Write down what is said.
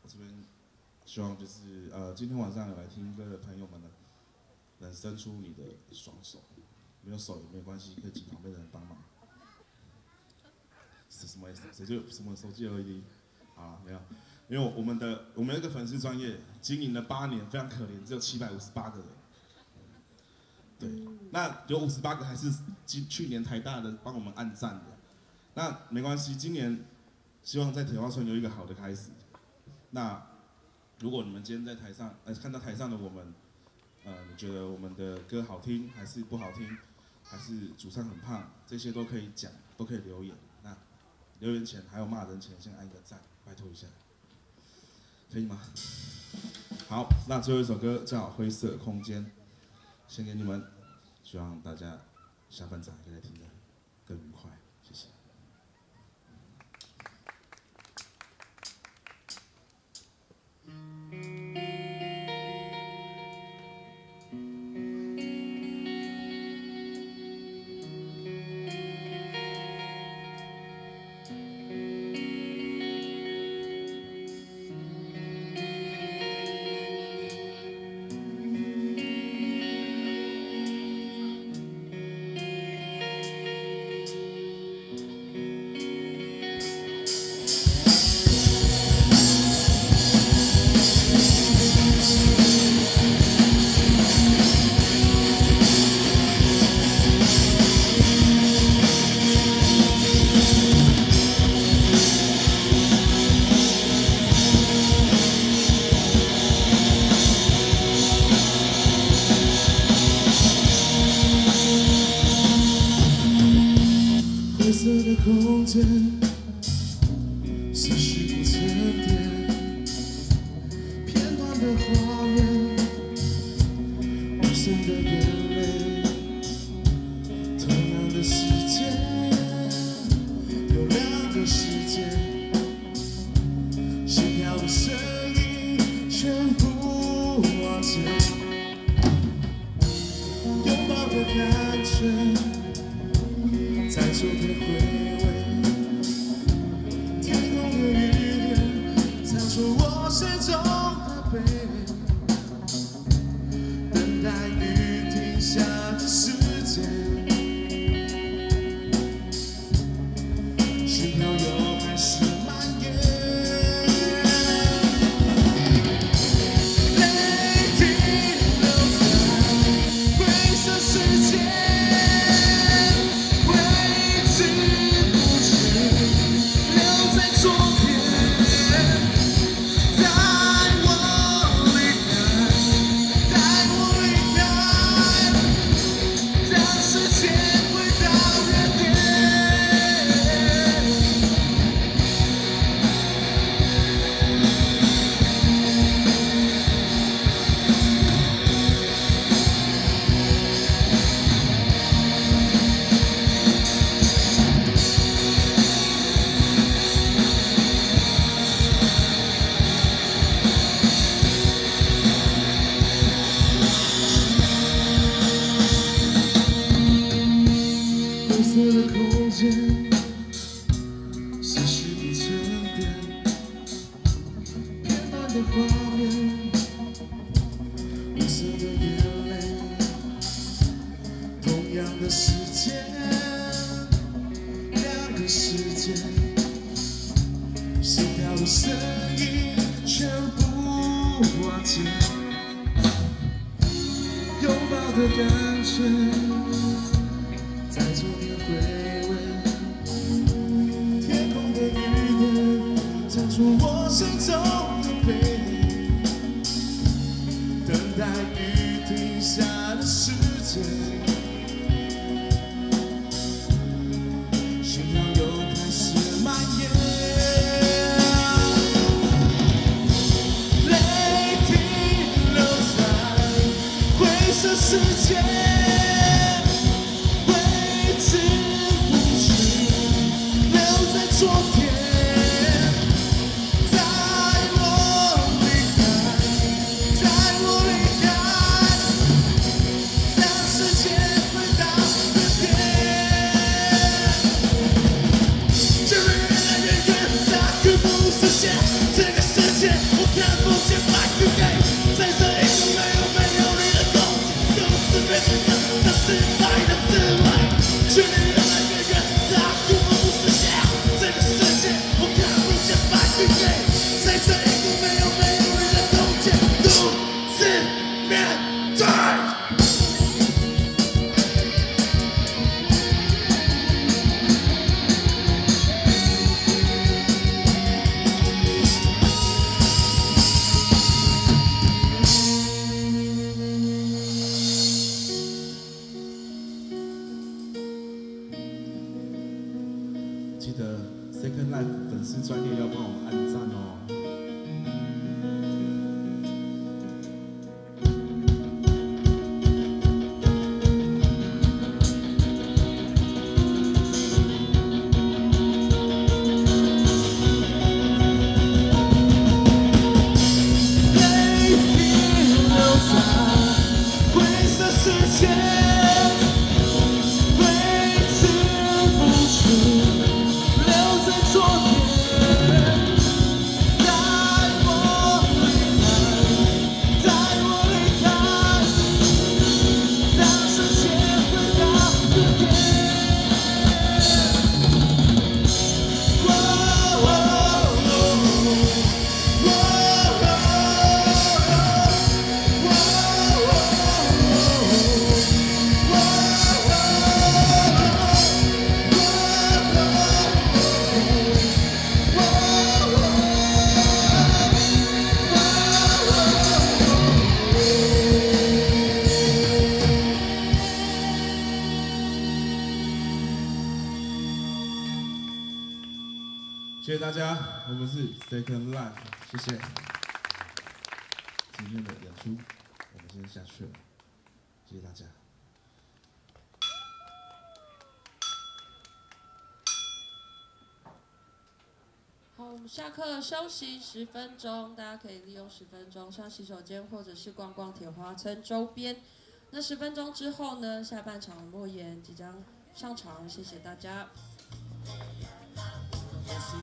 我这边希望就是今天晚上有来听歌的朋友们呢，能伸出你的双手，没有手也没有关系，可以请旁边的人帮忙。是什么意思？谁就什么手机 LED？ 啊，没有，因为我们有一个粉丝专业经营了8年，非常可怜，只有758个人。对，那有58个还是去年台大的帮我们按赞的。那没关系，今年希望在铁花村有一个好的开始。那如果你们今天在台上，看到台上的我们，你觉得我们的歌好听还是不好听，还是主唱很胖，这些都可以讲，都可以留言。那留言前还有骂人前，先按一个赞，拜托一下，可以吗？好，那最后一首歌叫《灰色空间》，献给你们，希望大家下半场可以来听得更愉快，谢谢。空间，思绪不沉淀，片段的画面，无声的眼泪，同样的时间，有2个世界，心跳的声音全部忘记，拥抱的感觉，在昨天回味。我心中的悲，等待雨停下的时间，心跳又开始蔓延，泪停留在灰色世界，挥之不去，留在昨天。思绪不沉淀，片段的画面，无色的眼泪，同样的时间，2个世界，心跳的声音全部忘记，拥抱的感觉，在昨天回味。唱出我心中的悲，等待雨停下的时间，心跳又开始蔓延，泪停留在灰色世界，挥之不去，留在昨天。这个世界，我看不见白云给，在这一个没有你的空间，独自面对着这时代的滋味，距离越来越远，大雨我不实现，这个世界我看不见白云给，在这一个没有你的空间，独自面对。 记得 Second Life 粉丝专页要帮我们按赞哦。 泪滴流在灰色世界，挥之不去。留在昨天，带我离开，带我离开，让世界回到原点。 谢谢大家，我们是 Second Life， 谢谢。今天的演出我们先下去了，谢谢大家。 好，我们下课休息10分钟，大家可以利用10分钟上洗手间，或者是逛逛铁花村周边。那10分钟之后呢，下半场莫言即将上场，谢谢大家。